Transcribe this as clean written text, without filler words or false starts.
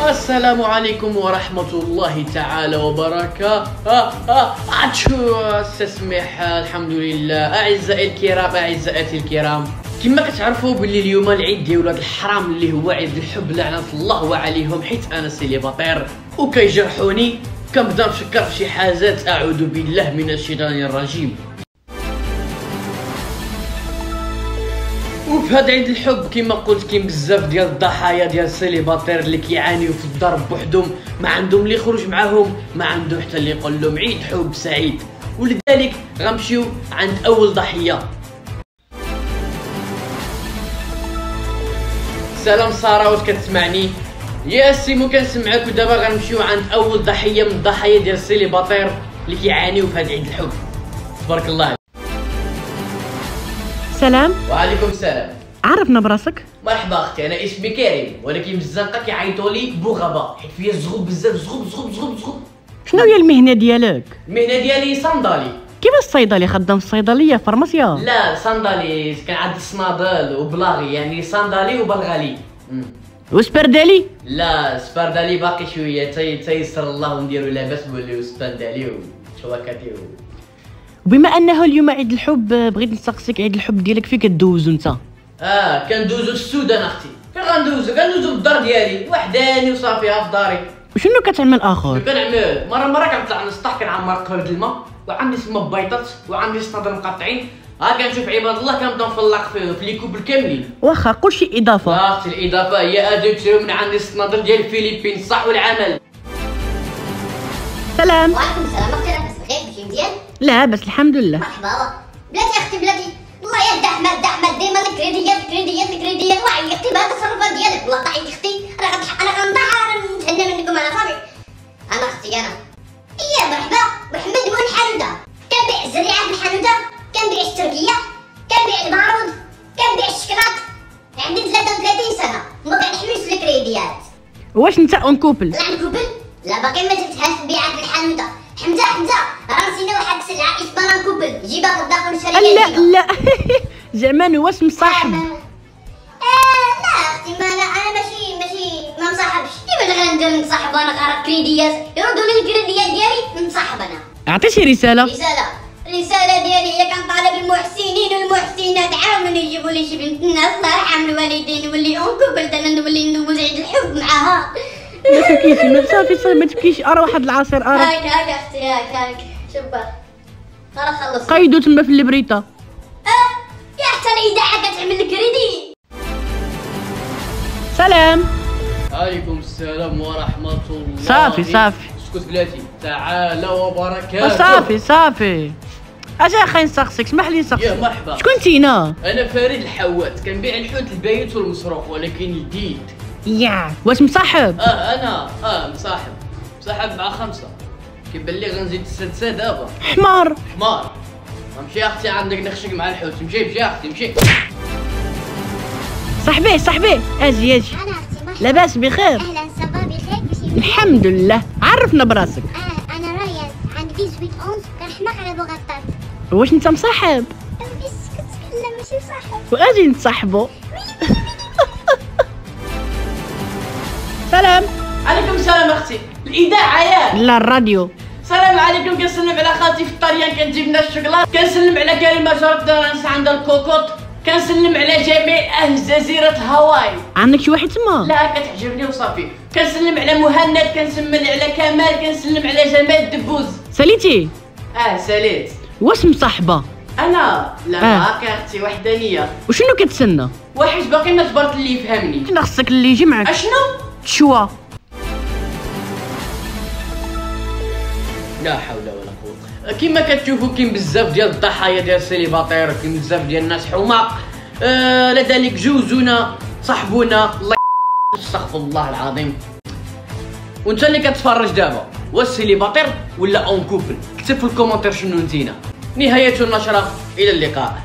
السلام عليكم ورحمة الله تعالى وبركاته. استسمح. الحمد لله. أعزائي الكرام، أعزائي الكرام، كما كتعرفوا باللي اليوم العيد ديال ولاد الحرام اللي هو عيد الحب لعنة الله عليهم، حيت أنا سيليباتير وكيجرحوني كنبدا نفكر في شي حاجات. أعوذ بالله من الشيطان الرجيم. وفي هذا عيد الحب كما قلت كاين بزاف ديال الضحايا ديال السيليباتير اللي كيعانيو في الدار بوحدهم، ما عندهم اللي يخرج معاهم، ما عندهم حتى اللي يقول لهم عيد حب سعيد. ولذلك غنمشيو عند اول ضحيه. سلام ساره، واش كتسمعني؟ يا سيمو كنسمعك. ودابا غنمشيو عند اول ضحيه من الضحايا ديال السيليباتير اللي كيعانيو في هذا عيد الحب. تبارك الله. سلام. وعليكم السلام. عرفنا براسك. مرحبا اختي، انا اسمي كريم، ولكن بالزنقه كيعيطوا لي بوغابا حيت فيا الزغب بزاف. زغب. شنو هي المهنه ديالك؟ المهنه ديالي صندالي. كيفاش الصيدلي خدام في الصيدليه فارماسيا؟ لا صندالي كنعد الصنادل وبلاغي، يعني صندالي وبلغالي. وسبردالي؟ لا سبردالي باقي شويه تيسر الله ونديرو لاباس نوليو سبردالي وشواكاتي وبما انه اليوم عيد الحب بغيت نسقسيك، عيد الحب ديالك فين كدوزو انت؟ كندوزو السودان اختي. فين غندوزو؟ كندوزو بالدار ديالي وحداني وصافي في داري. وشنو كتعمل اخر؟ كنعمل مره كنطلع نسطح، كنعمر قرد الماء، وعندي سما بيضات، وعندي صنادل مقطعين. كنشوف عباد الله كنبدا نفلق في لي كوب الكاملين. واخا قول شي اضافه. اختي الاضافه هي اجي تشريو من عندي الصنادل ديال الفلبين، الصح والعمل. سلام. وعليكم السلام. اختي لاباس بخير؟ ماشي مزيان؟ لا بس الحمد لله. مرحبا بلاتي. اختي بلاتي والله يا احمد ديما الكريديات وعيقتي بهاد التصرفات ديالك. والله طاحي اختي، انا غنضحى نتهنى منكم. انا صافي انا اختي يا مرحبا. محمد مول الحانوته، كنبيع الزريعه في الحانوته، كنبيع التركيه، كنبيع البارود، كنبيع الشكلاط. عندي 33 سنه وما كنحملش الكريديات. واش انت اون كوبل؟ لا نكوبل؟ لا باقي ما جبتهاش نبيعها في الحانوته. حمزه راه نسينا واحد السلعه اسمها نكوبل، جيبها في داخل الشركه. لا زعما واش مصاحب؟ لا اختي، ما انا ماشي ما مصاحبش. كيفاش غندير نصاحب وانا غير كريديات؟ يردوا لي الكريديات ديالي نصاحب انا. عطيتي رساله الرساله ديالي هي كنطالب المحسنين والمحسنات عاونوني يجيبوا لي شي بنت الناس الله يرحم الوالدين نولي اون كوبل، نولي ندوز عيد الحب معاها. ما تبكيش، ما صافي ما تبكيش. ارى واحد العصير هاك اختي هاك شوف راه خلصت. قيدو تما في البريطه. يا حتى الاذاعه كتعمل الكريدي. سلام. عليكم السلام ورحمه الله. صافي اسكت بلاتي. تعالى وبركاته. صافي اجا اخي نسقسيك، اسمح لي نسقسيك. يا مرحبا. شكون انتينا؟ انا فريد الحوات، كنبيع الحوت البايت والمسروق، ولكن جديد. يا واش مصاحب؟ انا مصاحب مع 5. كيبان لي غنزيد السادسه دابا. حمار. امشي اختي عندك نخشك مع الحوت. مشي اختي مشي. صاحبي اجي انا اختي لاباس بخير؟ اهلا صباح بخير. ماشي الحمد لله. عرفنا براسك. انا ريان، عندي 18 كنحماق على بوغطات. واش انت مصاحب؟ بس كتكلم ماشي صاحب. واجي نتصاحبوا. سلام. عليكم السلام اختي. الاذاعه ياك؟ لا الراديو. السلام عليكم. كنسلم على خالتي في الطريان كنجيب لنا الشوكولات. كنسلم على كريمه جارت فرنسا عندها الكوكوط. كنسلم على جميع اهل جزيره هاواي. عندك شي واحد تما؟ لا كتعجبني وصافي. كنسلم على مهند، كنسلم على كمال، كنسلم على جمال الدبوز. ساليتي؟ ساليت. واش مصاحبه؟ انا لا باقي اختي وحدانيه. وشنو كتسنى؟ واحد باقي ما جبرت اللي يفهمني. حنا خصك اللي يجي معك. اشنو؟ تشوا. لا حول ولا قوه. كما كتشوفوا كاين بزاف ديال الضحايا ديال السيليباتير، كاين بزاف ديال الناس حماق. لذلك جوزونا صاحبونا. الله استغفر الله العظيم. وانت اللي كتفرج دابا، واش سيليباتير ولا اون كوبل؟ كتب في الكومنتير شنو نتينا. نهايه النشره، الى اللقاء.